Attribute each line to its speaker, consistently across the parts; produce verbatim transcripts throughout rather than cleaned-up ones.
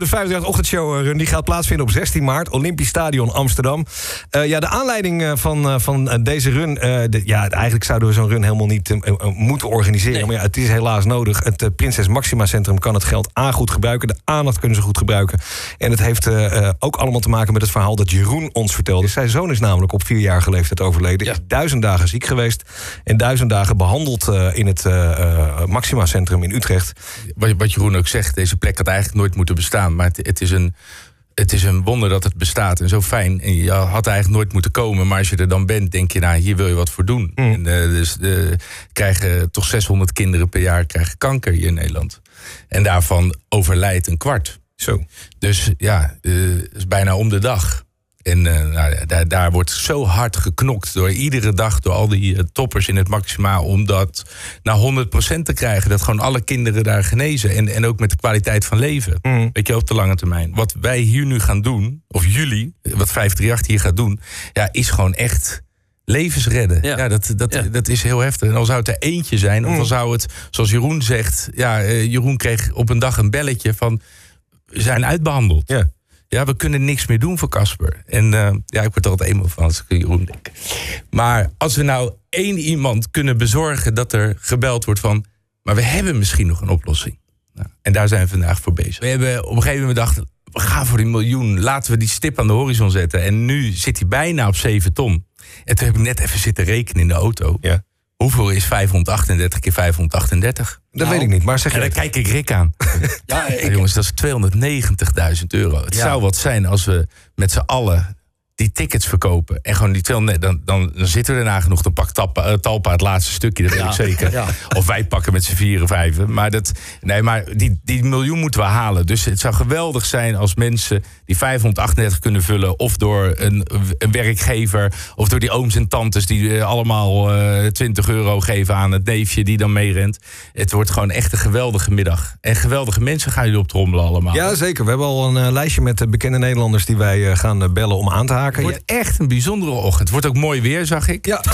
Speaker 1: De vijfendertig-ochtendshow run die gaat plaatsvinden op zestien maart. Olympisch Stadion Amsterdam. Uh, ja, de aanleiding uh, van, uh, van uh, deze run... Uh, de, ja, eigenlijk zouden we zo'n run helemaal niet uh, uh, moeten organiseren. Nee. Maar ja, het is helaas nodig. Het uh, Prinses Maxima Centrum kan het geld A goed gebruiken. De aandacht kunnen ze goed gebruiken. En het heeft uh, uh, ook allemaal te maken met het verhaal dat Jeroen ons vertelde. Zijn zoon is namelijk op vierjarige leeftijd overleden. Ja. Is duizend dagen ziek geweest. En duizend dagen behandeld uh, in het uh, uh, Maxima Centrum in Utrecht.
Speaker 2: Wat, wat Jeroen ook zegt, deze plek had eigenlijk nooit moeten bestaan. Maar het, het, is een, het is een wonder dat het bestaat en zo fijn. En je had eigenlijk nooit moeten komen. Maar als je er dan bent, denk je, nou, hier wil je wat voor doen. Mm. En, uh, dus uh, krijgen toch zeshonderd kinderen per jaar krijgen kanker hier in Nederland. En daarvan overlijdt een kwart.
Speaker 1: Zo.
Speaker 2: Dus ja, uh, dat is bijna om de dag. En uh, nou, daar, daar wordt zo hard geknokt door iedere dag door al die uh, toppers in het Maxima om dat naar honderd procent te krijgen. Dat gewoon alle kinderen daar genezen. En, en ook met de kwaliteit van leven. Mm. Weet je, op de lange termijn. Wat wij hier nu gaan doen, of jullie, wat vijfendertig hier gaat doen, ja, is gewoon echt levens redden. Ja, ja, dat, dat, ja. dat is heel heftig. En dan zou het er eentje zijn, of dan zou het, zoals Jeroen zegt, ja, uh, Jeroen kreeg op een dag een belletje van, we zijn uitbehandeld.
Speaker 1: Ja.
Speaker 2: Ja, we kunnen niks meer doen voor Casper. En uh, ja, ik word er altijd eenmaal van als ik Jeroen denk. Maar als we nou één iemand kunnen bezorgen dat er gebeld wordt van, maar we hebben misschien nog een oplossing. Nou, en daar zijn we vandaag voor bezig. We hebben op een gegeven moment gedacht, we gaan voor die miljoen. Laten we die stip aan de horizon zetten. En nu zit hij bijna op zeven ton. En toen heb ik net even zitten rekenen in de auto.
Speaker 1: Ja.
Speaker 2: Hoeveel is vijfhonderdachtendertig keer vijfhonderdachtendertig?
Speaker 1: Dat nou, weet ik niet, maar zeg je.
Speaker 2: En dan kijk ik Rick aan. ja, ik... ja, jongens, dat is tweehonderdnegentigduizend euro. Het ja. zou wat zijn als we met z'n allen die tickets verkopen. En gewoon die tweehonderd, dan, dan, dan zitten we erna genoeg. Dan pakt Talpa, uh, Talpa het laatste stukje, dat weet ja. ik zeker. Ja. Of wij pakken met z'n vieren, vijven. Maar, dat, nee, maar die, die miljoen moeten we halen. Dus het zou geweldig zijn als mensen die vijfhonderdachtendertig kunnen vullen. Of door een, een werkgever. Of door die ooms en tantes die uh, allemaal uh, twintig euro geven aan het neefje die dan meerent. Het wordt gewoon echt een geweldige middag. En geweldige mensen gaan jullie optrommelen allemaal.
Speaker 1: Ja, zeker. We hebben al een uh, lijstje met uh, bekende Nederlanders die wij uh, gaan uh, bellen om aan te haken.
Speaker 2: Het wordt echt een bijzondere ochtend. Het wordt ook mooi weer, zag ik.
Speaker 1: Ja.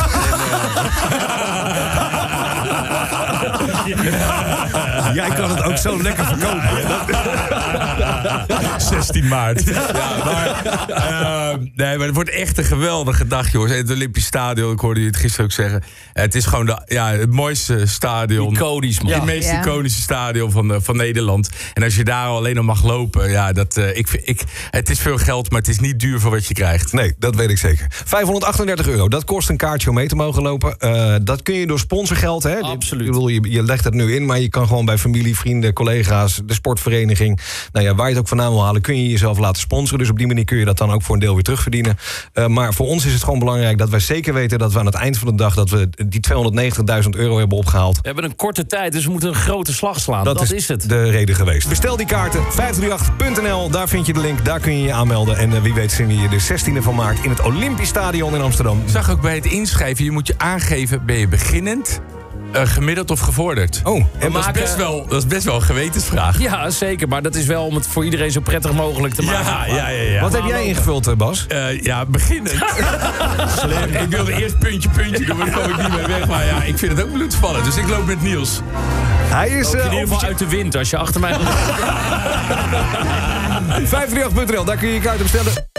Speaker 1: Jij kan het ook zo lekker verkopen.
Speaker 2: zestien maart. Ja, maar, uh, nee, maar het wordt echt een geweldige dag, jongens. Het Olympisch Stadion, ik hoorde je het gisteren ook zeggen. Het is gewoon de, ja, het mooiste stadion.
Speaker 3: Iconisch, man.
Speaker 2: Het meest ja. iconische stadion van, uh, van Nederland. En als je daar alleen nog mag lopen, ja, dat, uh, ik, ik, het is veel geld, maar het is niet duur voor wat je krijgt.
Speaker 1: Nee, dat weet ik zeker. vijfhonderdachtendertig euro, dat kost een kaartje om mee te mogen lopen. Uh, dat kun je door sponsorgeld, hè?
Speaker 3: Absoluut.
Speaker 1: Ik bedoel, je, je legt het nu in, maar je kan gewoon bij familie, vrienden, collega's, de sportvereniging, nou ja, waar je het ook vandaan wil halen, kun je jezelf laten sponsoren. Dus op die manier kun je dat dan ook voor een deel weer terugverdienen. Uh, maar voor ons is het gewoon belangrijk dat wij zeker weten dat we aan het eind van de dag dat we die tweehonderdnegentigduizend euro hebben opgehaald.
Speaker 3: We hebben een korte tijd, dus we moeten een grote slag slaan.
Speaker 1: Dat,
Speaker 3: dat
Speaker 1: is,
Speaker 3: is het.
Speaker 1: de reden geweest. Bestel die kaarten, vijf drie acht punt n l, daar vind je de link, daar kun je je aanmelden. En uh, wie weet zien we je de zestiende van maart in het Olympisch Stadion in Amsterdam.
Speaker 2: Ik zag ook bij het inschrijven, je moet je aangeven, ben je beginnend, Uh, gemiddeld of gevorderd?
Speaker 1: Oh,
Speaker 2: en dat, maken... is best wel, dat is best wel een gewetensvraag.
Speaker 3: Ja, zeker. Maar dat is wel om het voor iedereen zo prettig mogelijk te maken.
Speaker 2: Ja, ja, ja, ja.
Speaker 1: Wat heb jij ingevuld, Bas?
Speaker 2: Uh, ja, beginnend. Slim. Ik wilde eerst puntje, puntje doen, maar daar kom ik niet mee weg. Maar ja, ik vind het ook bloedspannend. Dus ik loop met Niels.
Speaker 1: Hij is
Speaker 3: uh, in ieder geval
Speaker 1: je...
Speaker 3: uit de wind als je achter mij...
Speaker 1: vijf drie acht punt n l, daar kun je je kaart bestellen.